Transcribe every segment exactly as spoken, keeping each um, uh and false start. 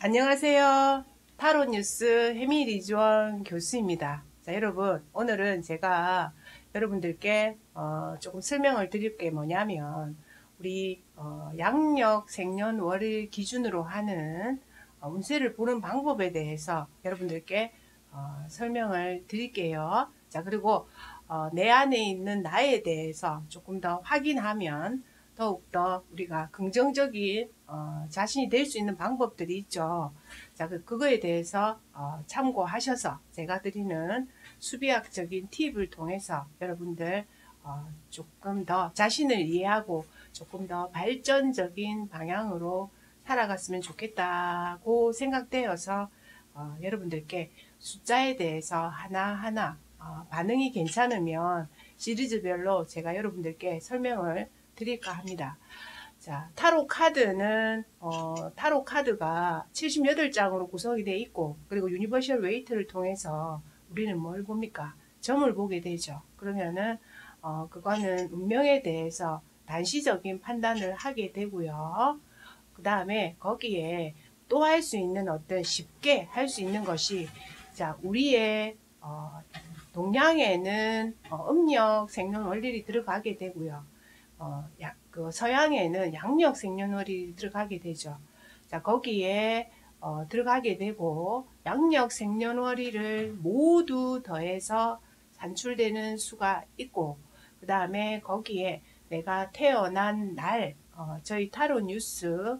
안녕하세요. 타로 뉴스 해밀이주원 교수입니다. 자, 여러분, 오늘은 제가 여러분들께 어, 조금 설명을 드릴 게 뭐냐면, 우리 어, 양력 생년월일 기준으로 하는 어, 운세를 보는 방법에 대해서 여러분들께 어, 설명을 드릴게요. 자, 그리고 어, 내 안에 있는 나에 대해서 조금 더 확인하면 더욱더 우리가 긍정적인 어, 자신이 될 수 있는 방법들이 있죠. 자, 그, 그거에 대해서 어, 참고하셔서 제가 드리는 수비학적인 팁을 통해서 여러분들 어, 조금 더 자신을 이해하고 조금 더 발전적인 방향으로 살아갔으면 좋겠다고 생각되어서 어, 여러분들께 숫자에 대해서 하나하나 어, 반응이 괜찮으면 시리즈별로 제가 여러분들께 설명을 드릴까 합니다. 자, 타로 카드는 어, 타로 카드가 칠십팔 장으로 구성이 되어 있고, 그리고 유니버셜 웨이트를 통해서 우리는 뭘 봅니까? 점을 보게 되죠. 그러면은 어, 그거는 운명에 대해서 단시적인 판단을 하게 되고요. 그 다음에 거기에 또 할 수 있는 어떤 쉽게 할 수 있는 것이, 자, 우리의 어, 동양에는 어, 음력 생년월일이 들어가게 되고요. 어, 야, 그 서양에는 양력 생년월일이 들어가게 되죠. 자, 거기에 어, 들어가게 되고, 양력 생년월일을 모두 더해서 산출되는 수가 있고, 그 다음에 거기에 내가 태어난 날, 어, 저희 타로 뉴스에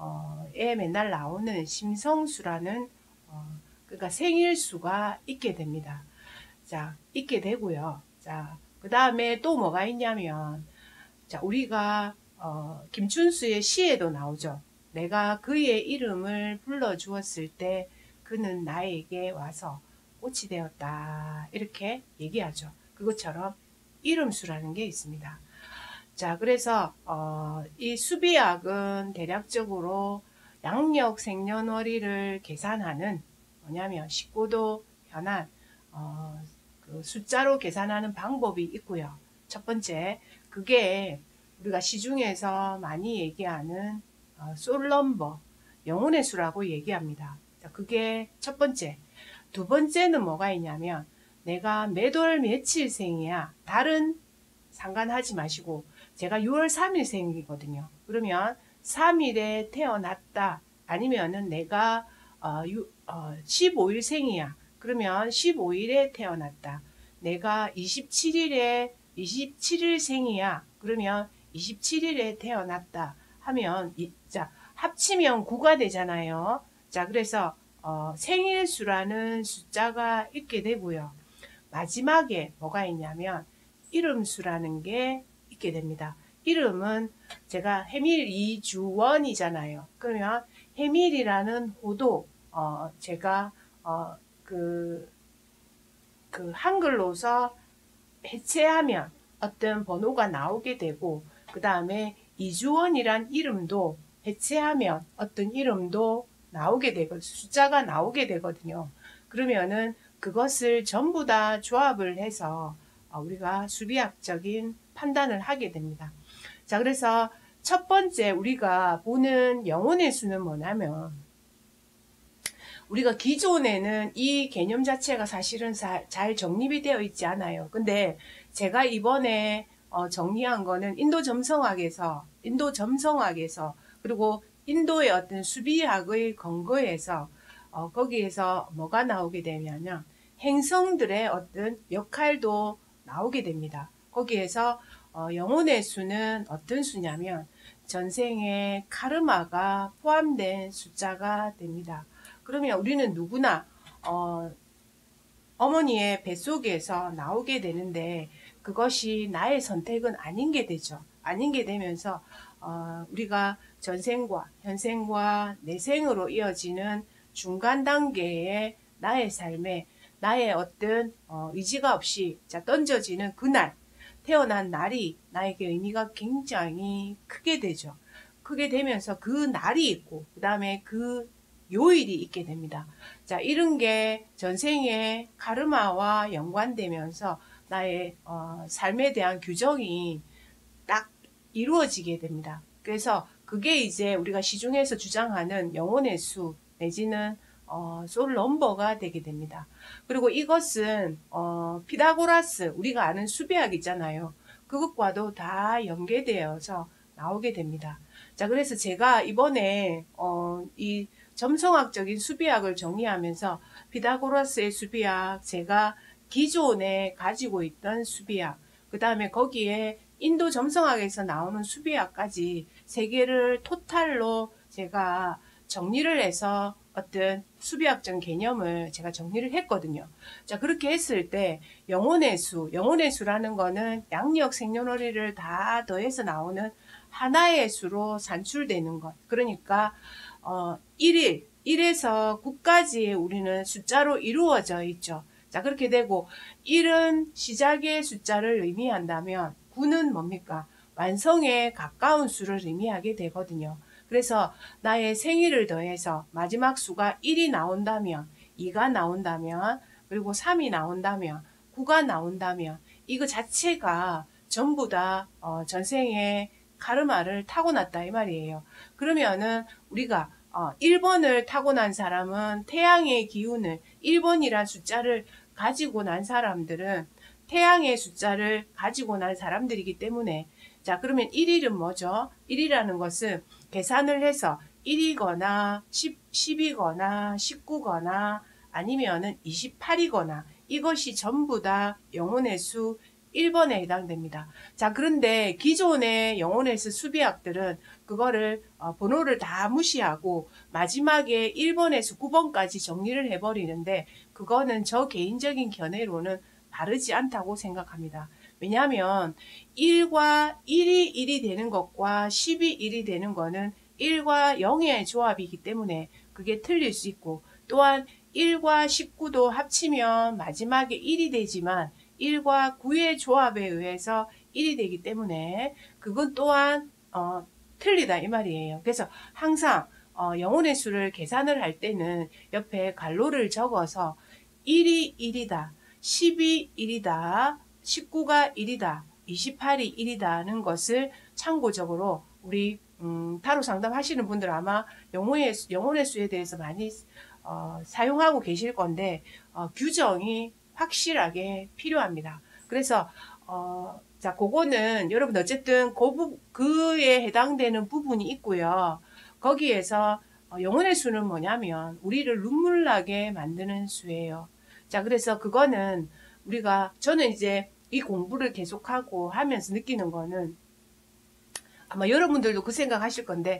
맨날 나오는 심성수라는 어, 그러니까 생일수가 있게 됩니다. 자, 있게 되고요. 자, 그 다음에 또 뭐가 있냐면, 자, 우리가 어, 김춘수의 시에도 나오죠. 내가 그의 이름을 불러주었을 때 그는 나에게 와서 꽃이 되었다. 이렇게 얘기하죠. 그것처럼 이름수라는 게 있습니다. 자, 그래서 어, 이 수비학은 대략적으로 양력 생년월일을 계산하는, 뭐냐면 십구 도 현안 어, 그 숫자로 계산하는 방법이 있고요. 첫 번째, 그게 우리가 시중에서 많이 얘기하는 어, 솔넘버, 영혼의 수라고 얘기합니다. 자, 그게 첫 번째. 두 번째는 뭐가 있냐면, 내가 몇 월 며칠생이야. 달은 상관하지 마시고, 제가 유월 삼일생이거든요. 그러면 삼 일에 태어났다. 아니면은 내가 어, 유, 어, 십오일생이야. 그러면 십오일에 태어났다. 내가 이십칠일에 이십칠일생이야. 그러면 이십칠일에 태어났다 하면, 이, 자, 합치면 구가 되잖아요. 자, 그래서 어, 생일수라는 숫자가 있게 되고요. 마지막에 뭐가 있냐면 이름수라는 게 있게 됩니다. 이름은 제가 해밀 이주원이잖아요. 그러면 해밀이라는 호도 어, 제가 어, 그, 그 한글로서 해체하면 어떤 번호가 나오게 되고, 그 다음에 이주원이란 이름도 해체하면 어떤 이름도 나오게 되고 숫자가 나오게 되거든요. 그러면은 그것을 전부 다 조합을 해서 우리가 수비학적인 판단을 하게 됩니다. 자, 그래서 첫 번째 우리가 보는 영혼의 수는 뭐냐면, 우리가 기존에는 이 개념 자체가 사실은 잘 정립이 되어 있지 않아요. 근데 제가 이번에 어 정리한 거는 인도 점성학에서, 인도 점성학에서, 그리고 인도의 어떤 수비학의 근거에서 어 거기에서 뭐가 나오게 되냐면 행성들의 어떤 역할도 나오게 됩니다. 거기에서 어 영혼의 수는 어떤 수냐면 전생의 카르마가 포함된 숫자가 됩니다. 그러면 우리는 누구나 어, 어머니의 뱃속에서 나오게 되는데, 그것이 나의 선택은 아닌 게 되죠. 아닌 게 되면서 어, 우리가 전생과 현생과 내생으로 이어지는 중간 단계의 나의 삶에 나의 어떤 어, 의지가 없이 자 던져지는 그날, 태어난 날이 나에게 의미가 굉장히 크게 되죠. 크게 되면서 그 날이 있고, 그 다음에 그 요일이 있게 됩니다. 자, 이런 게 전생의 카르마와 연관되면서 나의 어, 삶에 대한 규정이 딱 이루어지게 됩니다. 그래서 그게 이제 우리가 시중에서 주장하는 영혼의 수, 내지는 어, 솔 넘버가 되게 됩니다. 그리고 이것은 어, 피타고라스 우리가 아는 수비학 있잖아요. 그것과도 다 연계되어서 나오게 됩니다. 자, 그래서 제가 이번에 어, 이 점성학적인 수비학을 정리하면서 피타고라스의 수비학, 제가 기존에 가지고 있던 수비학, 그 다음에 거기에 인도 점성학에서 나오는 수비학까지 세 개를 토탈로 제가 정리를 해서 어떤 수비학적 개념을 제가 정리를 했거든요. 자, 그렇게 했을 때 영혼의 수, 영혼의 수라는 거는 양력 생년월일을 다 더해서 나오는 하나의 수로 산출되는 것. 그러니까 어, 일 일, 일에서 구까지 우리는 숫자로 이루어져 있죠. 자, 그렇게 되고 일은 시작의 숫자를 의미한다면 구는 뭡니까? 완성에 가까운 수를 의미하게 되거든요. 그래서 나의 생일을 더해서 마지막 수가 일이 나온다면, 이가 나온다면, 그리고 삼이 나온다면, 구가 나온다면 이거 자체가 전부 다 어, 전생에 카르마를 타고났다 이 말이에요. 그러면은 우리가 어, 일 번을 타고난 사람은 태양의 기운을 일 번이란 숫자를 가지고 난 사람들은 태양의 숫자를 가지고 난 사람들이기 때문에 자, 그러면 일 일은 뭐죠? 일이라는 것은 계산을 해서 일이거나 십, 십이거나 십구거나 아니면은 이십팔이거나 이것이 전부 다 영혼의 수 일 번에 해당됩니다. 자, 그런데 기존의 영혼의 수 수비학들은 그거를 어, 번호를 다 무시하고 마지막에 일 번에서 구 번까지 정리를 해버리는데 그거는 저 개인적인 견해로는 바르지 않다고 생각합니다. 왜냐하면 일과 일이 일이 되는 것과 십이 일이 되는 거는 일과 영의 조합이기 때문에 그게 틀릴 수 있고 또한 일과 십구도 합치면 마지막에 일이 되지만 일과 구의 조합에 의해서 일이 되기 때문에 그건 또한 어, 틀리다 이 말이에요. 그래서 항상 어, 영혼의 수를 계산을 할 때는 옆에 갈로를 적어서 일이 일이다, 십이 일이다, 십구가 일이다, 이십팔이 일이다는 것을 참고적으로 우리 음, 타로 상담 하시는 분들 아마 영혼의, 영혼의 수에 대해서 많이 어, 사용하고 계실 건데 어, 규정이 확실하게 필요합니다. 그래서 어, 자, 그거는 여러분 어쨌든 그 부, 그에 해당되는 부분이 있고요. 거기에서 어, 영혼의 수는 뭐냐면 우리를 눈물 나게 만드는 수예요. 자, 그래서 그거는 우리가 저는 이제 이 공부를 계속하고 하면서 느끼는 거는 아마 여러분들도 그 생각 하실 건데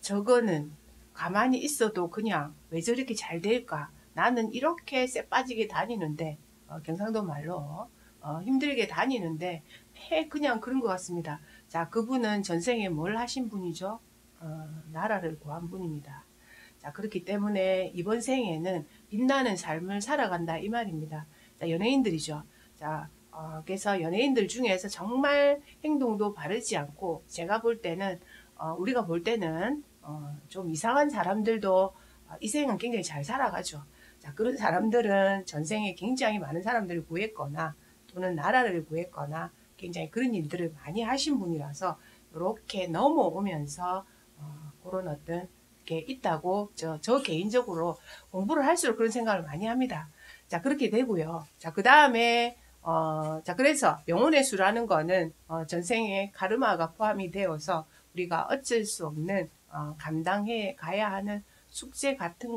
저거는 가만히 있어도 그냥 왜 저렇게 잘 될까? 나는 이렇게 쎄 빠지게 다니는데 어, 경상도 말로 어, 힘들게 다니는데 해 그냥 그런 것 같습니다. 자, 그분은 전생에 뭘 하신 분이죠? 어, 나라를 구한 분입니다. 자, 그렇기 때문에 이번 생에는 빛나는 삶을 살아간다 이 말입니다. 자, 연예인들이죠. 자, 어, 그래서 연예인들 중에서 정말 행동도 바르지 않고 제가 볼 때는 어, 우리가 볼 때는 어, 좀 이상한 사람들도 어, 이 생은 굉장히 잘 살아가죠. 자, 그런 사람들은 전생에 굉장히 많은 사람들을 구했거나 또는 나라를 구했거나 굉장히 그런 일들을 많이 하신 분이라서 이렇게 넘어오면서 어, 그런 어떤 게 있다고 저, 저 개인적으로 공부를 할수록 그런 생각을 많이 합니다. 자, 그렇게 되고요. 자, 그 다음에 어, 자, 그래서 영혼의 수라는 거는 어, 전생에 카르마가 포함이 되어서 우리가 어쩔 수 없는 어, 감당해 가야 하는 숙제 같은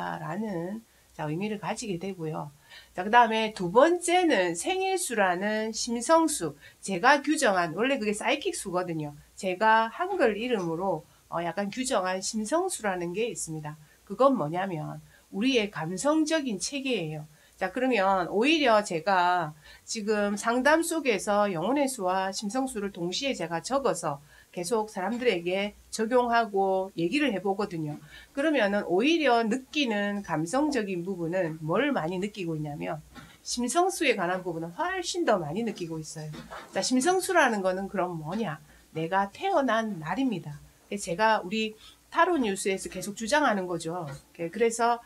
거다라는 자, 의미를 가지게 되고요. 자, 그 다음에 두 번째는 생일수라는 심성수. 제가 규정한, 원래 그게 사이킥 수거든요. 제가 한글 이름으로 어, 약간 규정한 심성수라는 게 있습니다. 그건 뭐냐면 우리의 감성적인 체계예요. 자, 그러면 오히려 제가 지금 상담 속에서 영혼의 수와 심성수를 동시에 제가 적어서 계속 사람들에게 적용하고 얘기를 해보거든요. 그러면은 오히려 느끼는 감성적인 부분은 뭘 많이 느끼고 있냐면 심성수에 관한 부분은 훨씬 더 많이 느끼고 있어요. 자, 심성수라는 거는 그럼 뭐냐? 내가 태어난 날입니다. 제가 우리 타로 뉴스에서 계속 주장하는 거죠. 그래서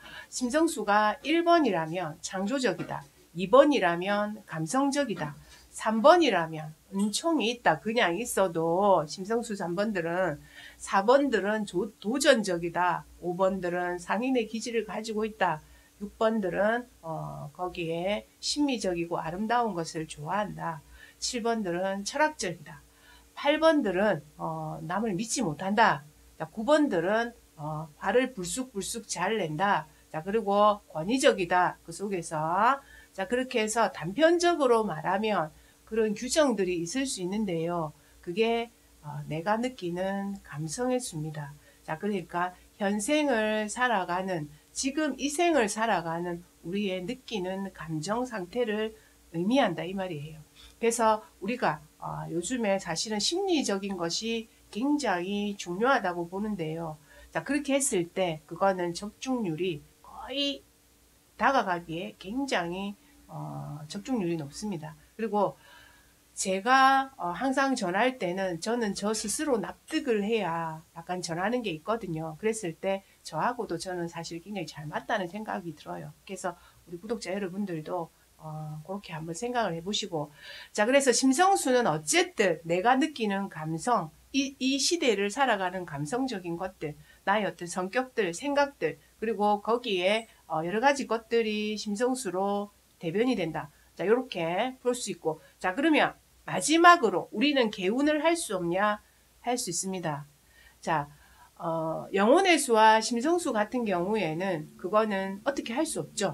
심성수가 일 번이라면 창조적이다. 이 번이라면 감성적이다. 삼 번이라면 은총이 있다. 그냥 있어도 심성수 삼 번들은 사 번들은 조, 도전적이다. 오 번들은 상인의 기질을 가지고 있다. 육 번들은 어, 거기에 심미적이고 아름다운 것을 좋아한다. 칠 번들은 철학적이다. 팔 번들은 어, 남을 믿지 못한다. 자, 구 번들은 어, 화를 불쑥불쑥 잘 낸다. 자, 그리고 권위적이다. 그 속에서. 자, 그렇게 해서 단편적으로 말하면 그런 규정들이 있을 수 있는데요. 그게 어, 내가 느끼는 감성의 수입니다. 자, 그러니까 현생을 살아가는, 지금 이 생을 살아가는 우리의 느끼는 감정 상태를 의미한다 이 말이에요. 그래서 우리가 어, 요즘에 사실은 심리적인 것이 굉장히 중요하다고 보는데요. 자, 그렇게 했을 때 그거는 적중률이 거의 다가가기에 굉장히 어, 적중률이 높습니다. 그리고 제가 어, 항상 전할 때는 저는 저 스스로 납득을 해야 약간 전하는 게 있거든요. 그랬을 때 저하고도 저는 사실 굉장히 잘 맞다는 생각이 들어요. 그래서 우리 구독자 여러분들도 어, 그렇게 한번 생각을 해보시고, 자, 그래서 심성수는 어쨌든 내가 느끼는 감성, 이, 이 시대를 살아가는 감성적인 것들, 나의 어떤 성격들, 생각들, 그리고 거기에 어, 여러 가지 것들이 심성수로 대변이 된다. 자, 이렇게 볼 수 있고, 자, 그러면 마지막으로 우리는 개운을 할 수 없냐? 할 수 있습니다. 자, 어, 영혼의 수와 심성수 같은 경우에는 그거는 어떻게 할 수 없죠.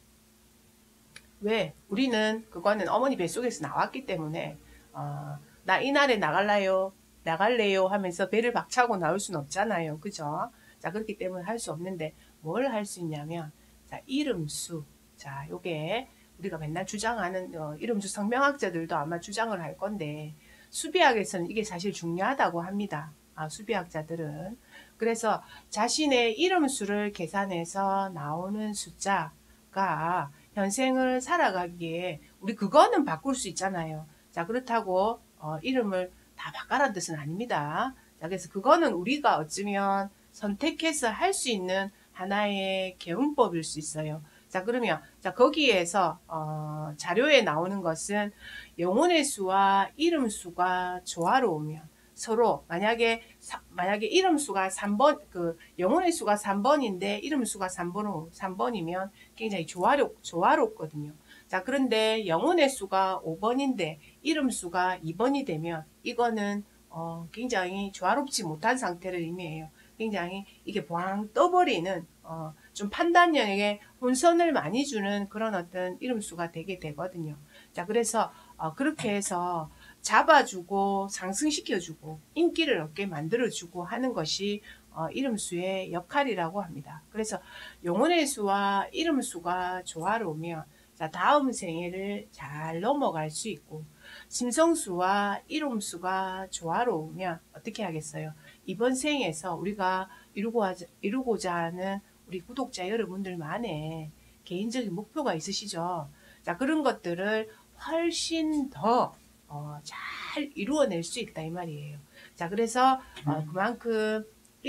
왜? 우리는 그거는 어머니 뱃속에서 나왔기 때문에 어, 나 이날에 나갈래요? 나갈래요? 하면서 배를 박차고 나올 수는 없잖아요. 그죠? 자, 그렇기 때문에 할 수 없는데 뭘 할 수 있냐면, 자, 이름수. 자, 요게 우리가 맨날 주장하는 어, 이름수 성명학자들도 아마 주장을 할 건데, 수비학에서는 이게 사실 중요하다고 합니다. 아, 수비학자들은. 그래서 자신의 이름수를 계산해서 나오는 숫자가 현생을 살아가기에 우리 그거는 바꿀 수 있잖아요. 자, 그렇다고 어, 이름을 다 바꿔라는 뜻은 아닙니다. 자, 그래서 그거는 우리가 어쩌면 선택해서 할 수 있는 하나의 개운법일 수 있어요. 자, 그러면 자, 거기에서 어, 자료에 나오는 것은 영혼의 수와 이름 수가 조화로우면 서로 만약에 사, 만약에 이름 수가 삼 번, 그 영혼의 수가 삼 번인데 이름 수가 삼 번, 삼 번이면 굉장히 조화롭 조화롭거든요. 자, 그런데 영혼의 수가 오 번인데 이름 수가 이 번이 되면 이거는 어, 굉장히 조화롭지 못한 상태를 의미해요. 굉장히 이게 보앙 떠버리는 어, 좀 판단력에 혼선을 많이 주는 그런 어떤 이름수가 되게 되거든요. 자, 그래서 어, 그렇게 해서 잡아주고 상승시켜주고 인기를 얻게 만들어주고 하는 것이 어, 이름수의 역할이라고 합니다. 그래서 영혼의 수와 이름수가 조화로우면 자, 다음 생애를 잘 넘어갈 수 있고, 심성수와 이름수가 조화로우면 어떻게 하겠어요? 이번 생에서 우리가 이루고 하자, 이루고자 하는 우리 구독자 여러분들만의 개인적인 목표가 있으시죠? 자, 그런 것들을 훨씬 더 어, 잘 이루어낼 수 있다 이 말이에요. 자, 그래서 어, 그만큼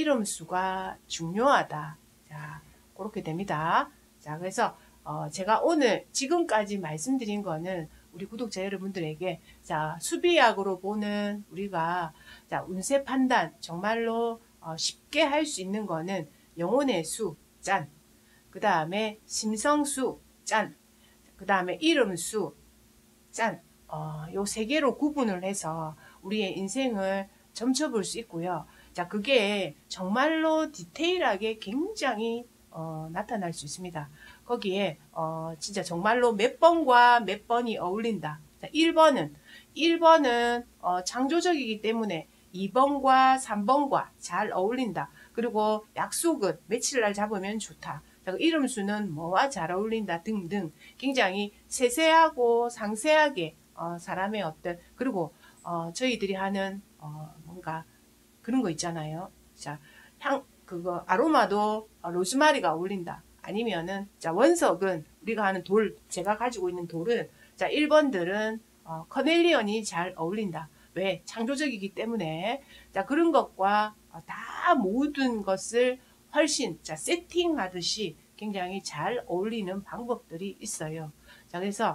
이름수가 중요하다. 자, 그렇게 됩니다. 자, 그래서 어, 제가 오늘 지금까지 말씀드린 거는 우리 구독자 여러분들에게 자, 수비학으로 보는 우리가 자, 운세 판단 정말로 어, 쉽게 할 수 있는 거는 영혼의 수, 짠. 그 다음에 심성수, 짠. 그 다음에 이름수, 짠. 어, 요 세 개로 구분을 해서 우리의 인생을 점쳐볼 수 있고요. 자, 그게 정말로 디테일하게 굉장히 어, 나타날 수 있습니다. 거기에 어, 진짜 정말로 몇 번과 몇 번이 어울린다. 자, 일 번은 일 번은 어, 창조적이기 때문에 이 번과 삼 번과 잘 어울린다. 그리고 약속은 며칠 날 잡으면 좋다. 자, 이름수는 뭐와 잘 어울린다 등등 굉장히 세세하고 상세하게 어, 사람의 어떤 그리고 어, 저희들이 하는 어, 뭔가 그런 거 있잖아요. 자, 향 그거 아로마도 어, 로즈마리가 어울린다. 아니면은 자, 원석은 우리가 하는 돌, 제가 가지고 있는 돌은 자, 일 번들은 어, 커넬리언이 잘 어울린다. 왜? 창조적이기 때문에. 자, 그런 것과 어, 다 모든 것을 훨씬 자, 세팅하듯이 굉장히 잘 어울리는 방법들이 있어요. 자, 그래서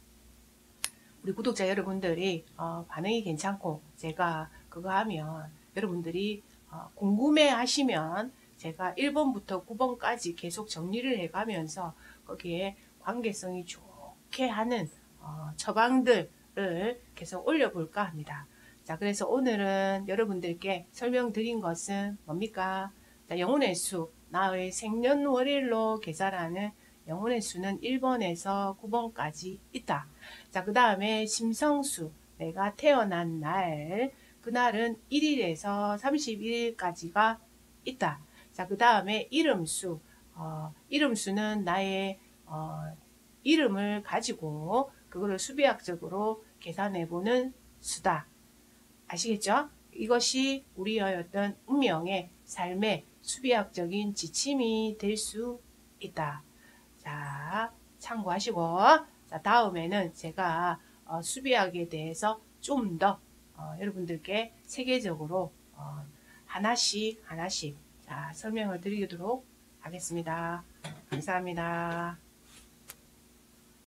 우리 구독자 여러분들이 어, 반응이 괜찮고 제가 그거 하면 여러분들이 어, 궁금해 하시면 제가 일 번부터 구 번까지 계속 정리를 해가면서 거기에 관계성이 좋게 하는 어, 처방들을 계속 올려볼까 합니다. 자, 그래서 오늘은 여러분들께 설명드린 것은 뭡니까? 자, 영혼의 수, 나의 생년월일로 계산하는 영혼의 수는 일 번에서 구 번까지 있다. 자, 그 다음에 심성수, 내가 태어난 날, 그날은 일 일에서 삼십일 일까지가 있다. 자, 그 다음에 이름수, 어, 이름수는 나의 어, 이름을 가지고 그거를 수비학적으로 계산해보는 수다. 아시겠죠? 이것이 우리의 어떤 운명의 삶의 수비학적인 지침이 될 수 있다. 자, 참고하시고, 자, 다음에는 제가 어, 수비학에 대해서 좀 더 어, 여러분들께 세계적으로 어, 하나씩 하나씩 자, 설명을 드리도록 하겠습니다. 감사합니다.